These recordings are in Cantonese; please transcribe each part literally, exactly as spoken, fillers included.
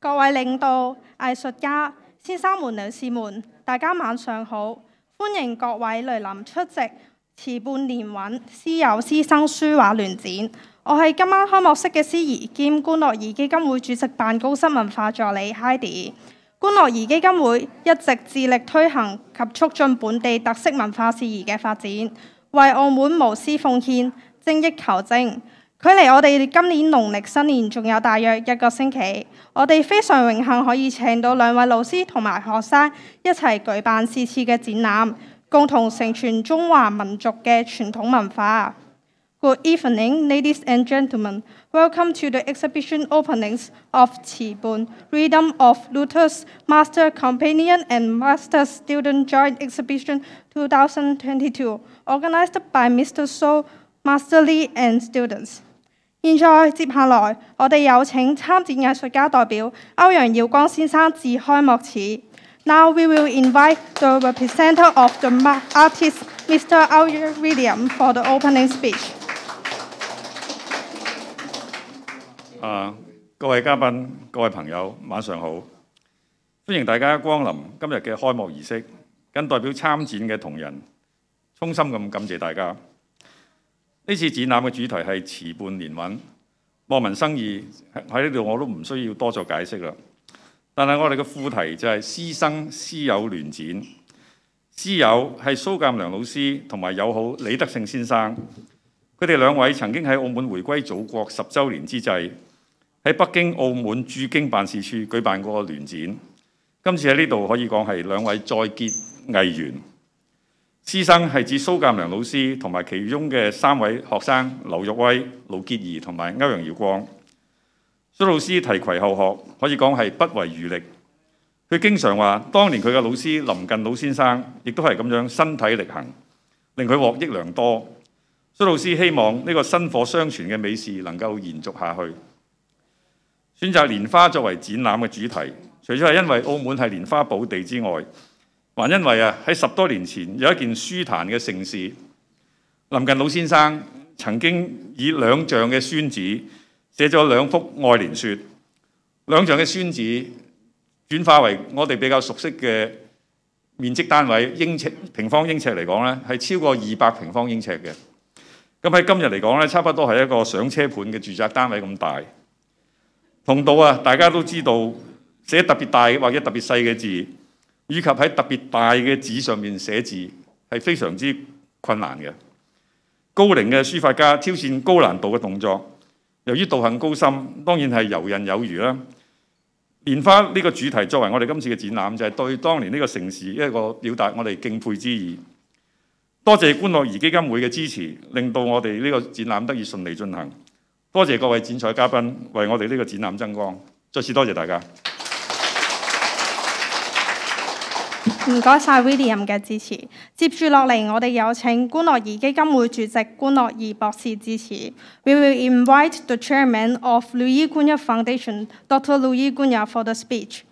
各位領導、藝術家、先生們、女士們，大家晚上好！歡迎各位來臨出席持半年韻師友師生書畫聯展。我係今晚開幕式嘅司儀兼觀樂頤基金會主席辦公室文化助理 Heidi。觀樂頤基金會一直致力推行及促進本地特色文化事宜嘅發展，為澳門無私奉獻、精益求精。距離我哋今年農曆新年仲有大約一個星期，我哋非常榮幸可以請到兩位老師同埋學生一齊舉辦是次嘅展覽，共同承傳中華民族嘅傳統文化。Good evening, ladies and gentlemen. Welcome to the exhibition openings of 持半 Rhythm of Lotus Master Companion and Master Student Joint Exhibition twenty twenty-two, organized by Mister So, Master Lee and students. 現在接下來，我哋有請參展藝術家代表歐陽耀光先生致開幕詞。Now we will invite the representative of the artist, Mister Au Ieong, for the opening speech. 啊，各位嘉賓、各位朋友，晚上好！歡迎大家光臨今日嘅開幕儀式，謹代表參展嘅同仁，衷心咁感謝大家。呢次展覽嘅主題係持半年韻，望文生義，喺呢度我都唔需要多作解釋啦。但係我哋嘅副題就係師生師友聯展。師友係蘇鑑良老師同埋友好李德勝先生，佢哋兩位曾經喺澳門回歸祖國十週年之際，喺北京、澳門駐京辦事處舉辦過聯展。今次喺呢度可以講係兩位再結藝緣。師生係指蘇鑑良老師同埋其中嘅三位學生劉玉威、盧潔儀同埋歐陽耀光。蘇老師提攜後學，可以講係不遺餘力。佢經常話，當年佢嘅老師林近老先生亦都係咁樣身體力行，令佢獲益良多。蘇老師希望呢個薪火相傳嘅美事能夠延續下去。選擇蓮花作為展覽嘅主題，除咗係因為澳門係蓮花寶地之外，還因為啊喺十多年前有一件書壇嘅盛事，林近老先生曾經以兩丈嘅宣紙寫咗兩幅愛蓮説，兩丈嘅宣紙轉化為我哋比較熟悉嘅面積單位英尺平方英尺嚟講咧，係超過二百平方英尺嘅。咁喺今日嚟講咧，差不多係一個上車盤嘅住宅單位咁大。同道啊，大家都知道寫特別大或者特別細嘅字，以及喺特別大嘅紙上面寫字係非常之困難嘅。高齡嘅書法家挑戰高難度嘅動作，由於道行高深，當然係游刃有餘啦。蓮花呢個主題作為我哋今次嘅展覽，就係對當年呢個盛事一個表達我哋敬佩之意。多謝觀樂頤基金會嘅支持，令到我哋呢個展覽得以順利進行。多謝各位展彩嘉賓為我哋呢個展覽爭光，再次多謝大家。 唔該晒 William 嘅支持。接住落嚟，我哋有請觀樂頤基金會主席觀樂頤博士支持。We will invite the chairman of Rui Cunha Foundation, Doctor Rui Cunha, for the speech.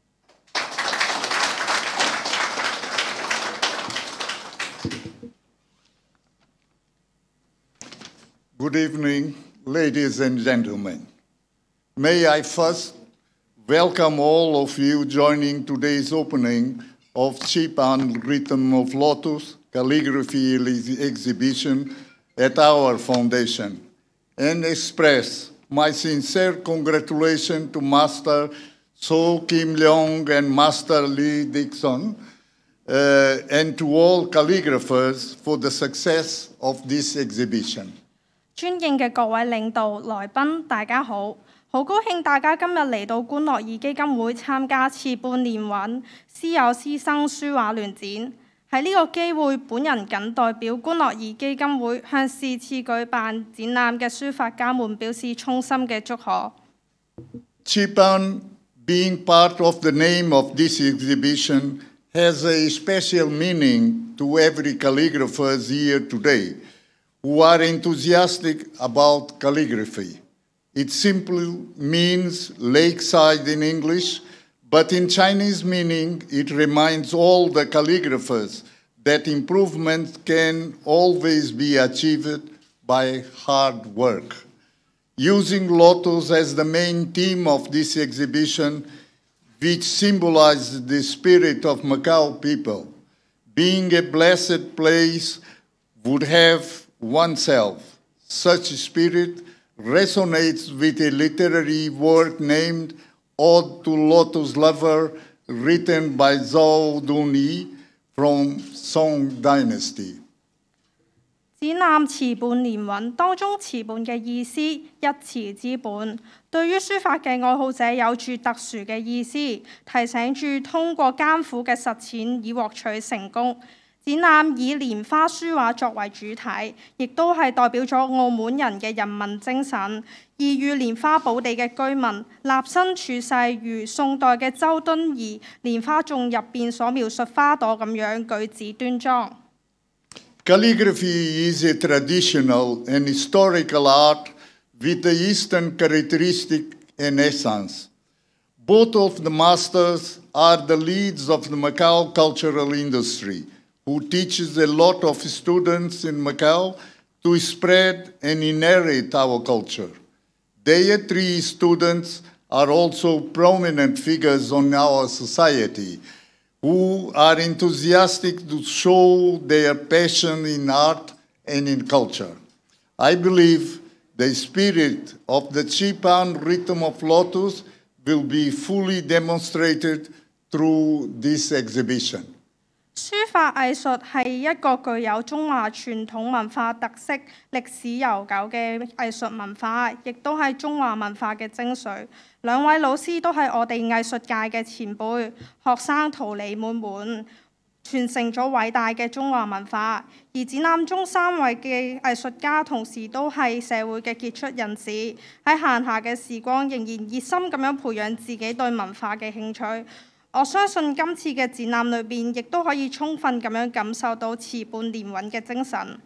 Good evening, ladies and gentlemen. May I first welcome all of you joining today's opening of Cipan Rhythm of Lotus Calligraphy exhibition at our foundation, and express my sincere congratulations to Master So Kam Leung and Master Lee Dixon, uh, and to all calligraphers for the success of this exhibition. 尊敬嘅各位領導、來賓，大家好！好高興大家今日嚟到觀樂頤基金會參加持半年韻師友師生書畫聯展。喺呢個機會，本人謹代表觀樂頤基金會向是次舉辦展覽嘅書法家們表示衷心嘅祝賀。 Cipan, being part of the name of this exhibition, has a special meaning to every calligraphers here today who are enthusiastic about calligraphy. It simply means lakeside in English, but in Chinese meaning, it reminds all the calligraphers that improvement can always be achieved by hard work. using Lotus as the main theme of this exhibition, which symbolizes the spirit of Macao people. Being a blessed place would have oneself. Such spirit resonates with a literary work named Ode to Lotus Lover, written by Zhou Duni from Song Dynasty. 展覽詞伴連韻，當中詞伴嘅意思一詞之本，對於書法嘅愛好者有住特殊嘅意思，提醒住通過艱苦嘅實踐以獲取成功。展覽以蓮花書畫作為主題，亦都係代表咗澳門人嘅人民精神，意與蓮花寶地嘅居民立身處世如宋代嘅周敦頤蓮花頌入邊所描述花朵咁樣舉止端莊。 Calligraphy is a traditional and historical art with the Eastern characteristic and essence. Both of the masters are the leads of the Macao cultural industry, who teaches a lot of students in Macao to spread and inherit our culture. Their three students are also prominent figures on our society, who are enthusiastic to show their passion in art and in culture. I believe the spirit of the Chipan rhythm of Lotus will be fully demonstrated through this exhibition. 書法藝術係一個具有中華傳統文化特色、歷史悠久嘅藝術文化，亦都係中華文化嘅精髓。兩位老師都係我哋藝術界嘅前輩，學生桃李滿滿，傳承咗偉大嘅中華文化。而展覽中三位嘅藝術家同時都係社會嘅傑出人士，喺閒暇嘅時光仍然熱心咁樣培養自己對文化嘅興趣。我相信今次嘅展覽裏邊，亦都可以充分咁樣感受到詞伴連韻嘅精神。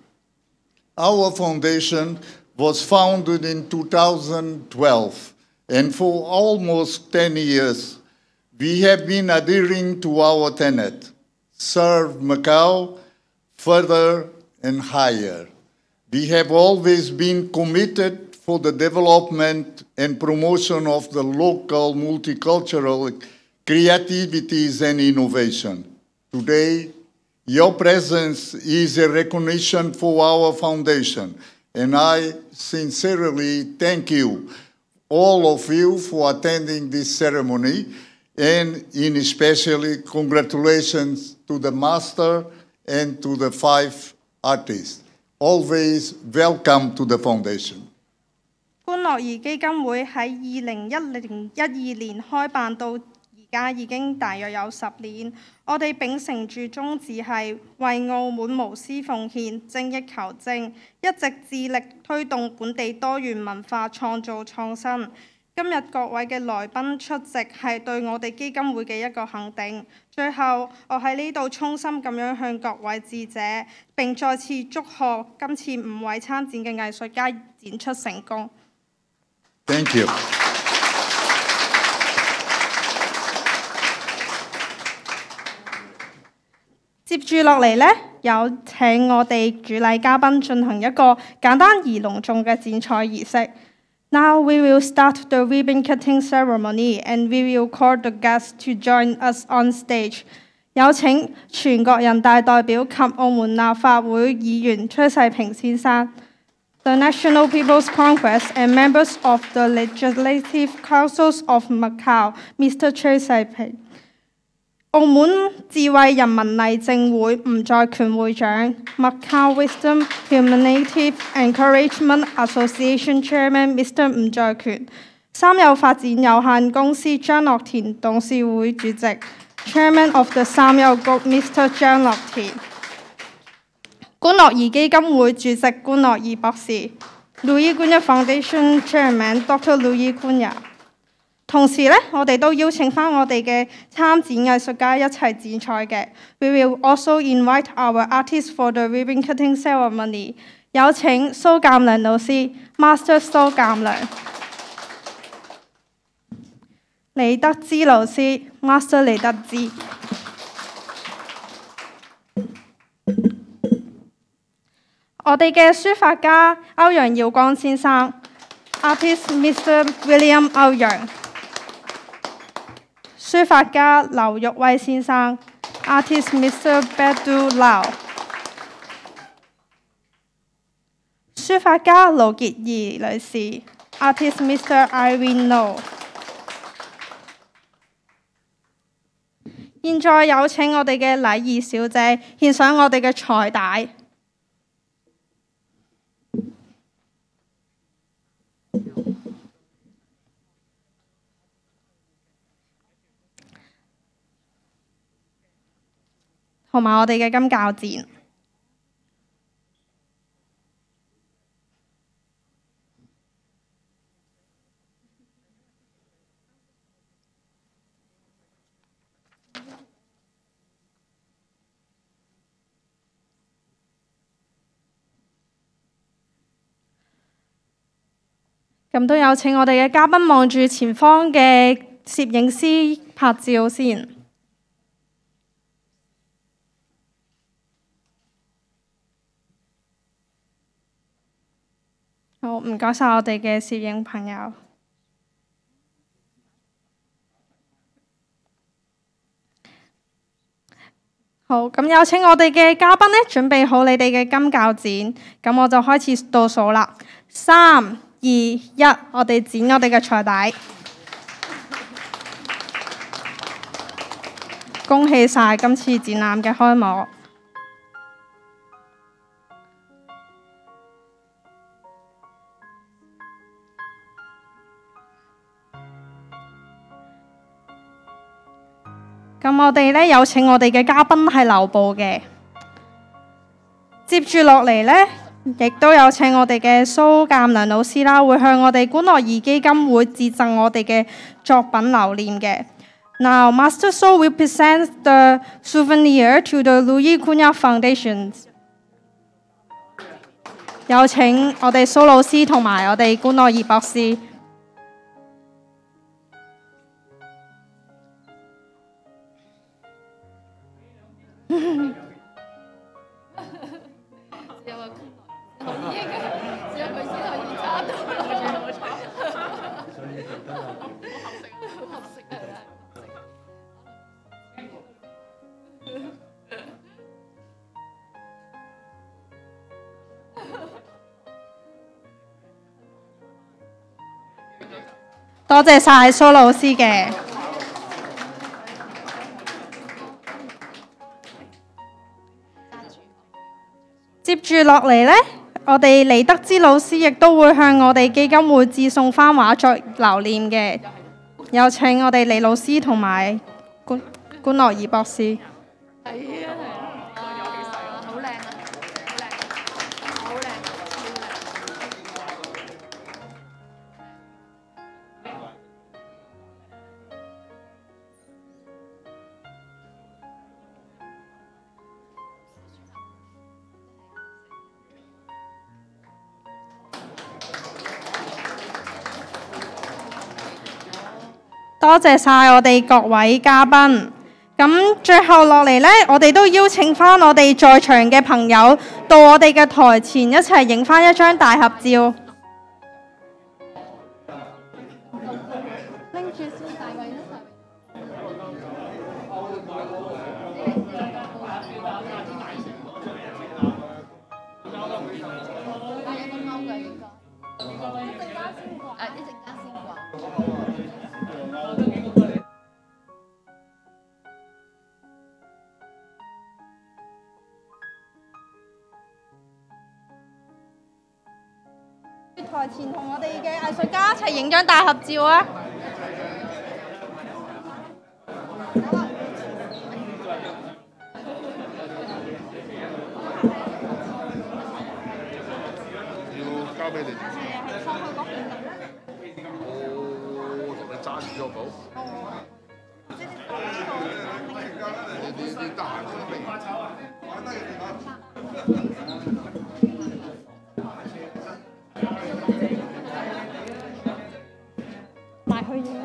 Our foundation was founded in two thousand twelve, and for almost ten years, we have been adhering to our tenet, serve Macao further and higher. We have always been committed for the development and promotion of the local multicultural creativities and innovation. Today, your presence is a recognition for our foundation, and I sincerely thank you, all of you, for attending this ceremony, and in especially congratulations to the master and to the five artists. Always welcome to the foundation. 歡樂兒基金會喺二零一零一二年開辦到而家已經大約有十年，我哋秉承住宗旨係為澳門無私奉獻、精益求精，一直致力推動本地多元文化創造創新。今日各位嘅來賓出席係對我哋基金會嘅一個肯定。最後，我喺呢度衷心咁樣向各位致謝，並再次祝賀今次五位參展嘅藝術家展出成功。 Thank you. 接住落嚟呢，有請我哋主禮嘉賓進行一個簡單而隆重嘅剪彩儀式。Now we will start the ribbon cutting ceremony, and we will call the guests to join us on stage. 有請全國人大代表及澳門立法會議員崔世平先生。The National People's Congress and members of the Legislative Councils of Macau, Mister 崔世平。澳門智慧人民勵正會吳在權會長 ，Macao Wisdom Humanity Encouragement Association Chairman Mister 吳在權，三有發展有限公司張樂田董事會主席 Chairman of the 三有 Group Mister 張樂田，觀樂兒基金會主席觀樂兒博士 ，Rui Cunha Foundation Chairman Doctor Rui Cunha。同時呢，我哋都邀請返我哋嘅參展藝術家一齊剪彩嘅。We will also invite our artists for the ribbon cutting ceremony。有請蘇鑑良老師 ，Masters So Kam Leung。李德芝老師 ，Master 李德芝。我哋嘅書法家歐陽耀光先生。 Artist Mister William Au Ieong。書法家劉玉威先生 ，Artist Mister Pedro Lao。書法家盧潔儀女士 ，Artist Mister Irene Lou。現在有請我哋嘅禮儀小姐獻上我哋嘅彩帶。同埋我哋嘅金鉸剪。咁都有請我哋嘅嘉賓望住前方嘅攝影師拍照先。好，唔該晒我哋嘅攝影朋友。好，咁有請我哋嘅嘉賓呢，準備好你哋嘅金鉸剪，咁我就開始倒數啦。三、二、一，我哋剪我哋嘅彩帶。恭喜晒今次展覽嘅開幕。咁我哋呢，有請我哋嘅嘉賓係留步嘅，接住落嚟呢，亦都有請我哋嘅蘇鑑良老師啦，會向我哋觀樂兒基金會致贈我哋嘅作品留念嘅。Now, Masters So will present the souvenir to the Rui Cunha Foundation。有請我哋蘇老師同埋我哋觀樂兒博士。多謝晒蘇老師嘅。接住落嚟呢，我哋黎德之老師亦都會向我哋基金會致送番畫作留念嘅。有請我哋李老師同埋觀觀樂兒博士。係啊係啊，好靚啊！好靚，好靚。多謝晒我哋各位嘉賓。咁最後落嚟呢，我哋都邀請翻我哋在場嘅朋友到我哋嘅台前一齊影翻一張大合照。拎住先，大位一齊。台前同我哋嘅藝術家一齊影張大合照啊！ 要交俾你。係啊，係放去嗰邊度。我同你揸住咗寶。你你你得閒先嚟。埋去影。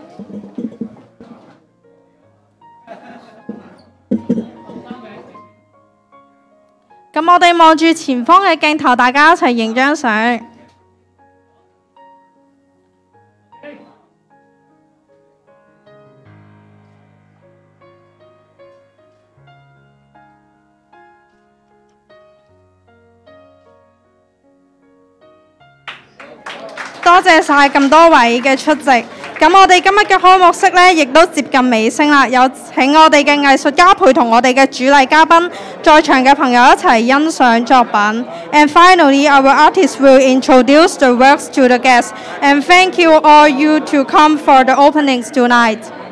咁我哋望住前方嘅鏡頭，大家一齊影張相。 多謝晒咁多位嘅出席。咁我哋今日嘅開幕式呢，亦都接近尾聲啦。有請我哋嘅藝術家陪同我哋嘅主禮嘉賓，在場嘅朋友一齊欣賞作品。And finally, our artists will introduce the works to the guests. And thank you all you to come for the openings tonight.